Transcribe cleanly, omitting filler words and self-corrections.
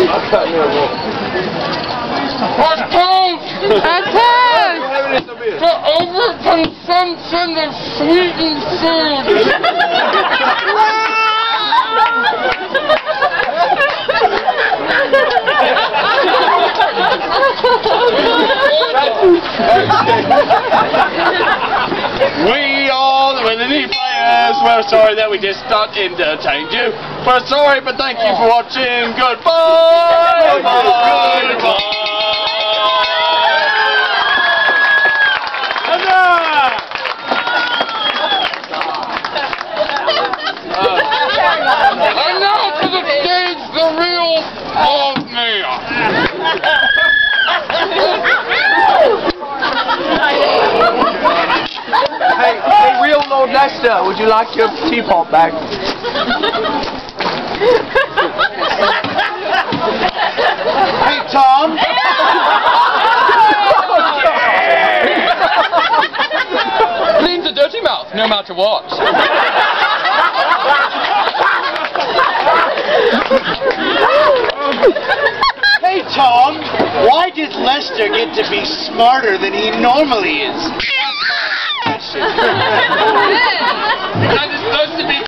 The overconsumption of sweetened food. We all, the Winnie players, we're sorry that we just not entertained you. We're sorry, but thank you for watching. Goodbye! Goodbye! And now to the stage, the real Mayor. Hey, real Lord Lester, would you like your teapot back? Hey, Tom. Cleans a dirty mouth, no matter what. Hey, Tom, why did Lester get to be smarter than he normally is?